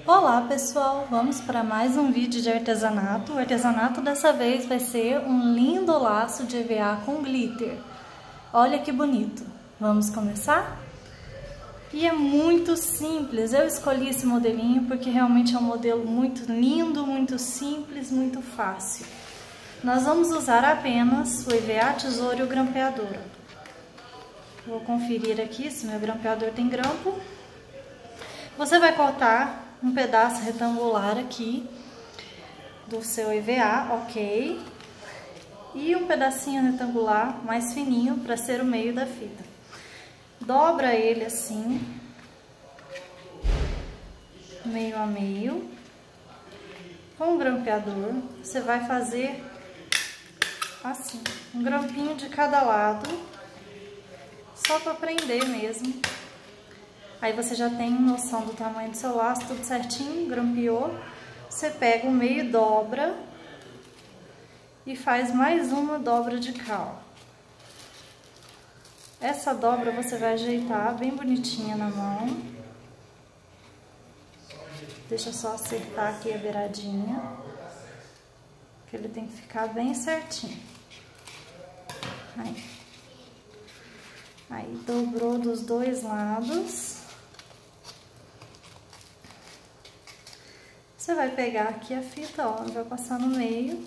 Olá pessoal, vamos para mais um vídeo de artesanato. O artesanato dessa vez vai ser um lindo laço de EVA com glitter. Olha que bonito. Vamos começar? E é muito simples, eu escolhi esse modelinho porque realmente é um modelo muito lindo, muito simples, muito fácil. Nós vamos usar apenas o EVA, tesoura e o grampeador. Vou conferir aqui se meu grampeador tem grampo. Você vai cortar um pedaço retangular aqui do seu EVA, ok? E um pedacinho retangular mais fininho para ser o meio da fita. Dobra ele assim, meio a meio. Com o grampeador, você vai fazer assim, um grampinho de cada lado, só para prender mesmo. Aí você já tem noção do tamanho do seu laço, tudo certinho, grampeou. Você pega o meio e dobra e faz mais uma dobra de cal. Essa dobra você vai ajeitar bem bonitinha na mão. Deixa eu só acertar aqui a beiradinha, que ele tem que ficar bem certinho. Aí dobrou dos dois lados. Você vai pegar aqui a fita, ó, vai passar no meio.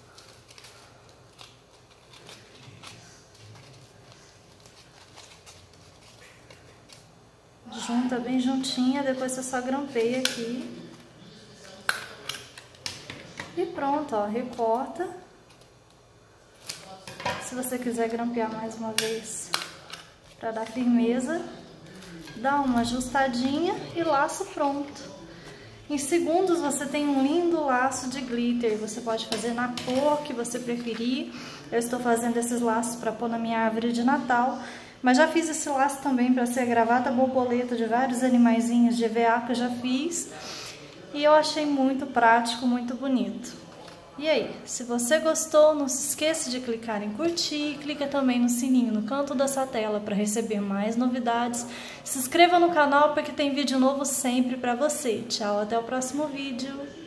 Junta bem juntinha, depois você só grampeia aqui. E pronto, ó, recorta. Se você quiser grampear mais uma vez, para dar firmeza, dá uma ajustadinha e laço pronto. Em segundos você tem um lindo laço de glitter, você pode fazer na cor que você preferir. Eu estou fazendo esses laços para pôr na minha árvore de Natal, mas já fiz esse laço também para ser gravata borboleta de vários animaizinhos de EVA que eu já fiz. E eu achei muito prático, muito bonito. E aí, se você gostou, não se esqueça de clicar em curtir, clica também no sininho no canto da sua tela para receber mais novidades. Se inscreva no canal porque tem vídeo novo sempre para você. Tchau, até o próximo vídeo.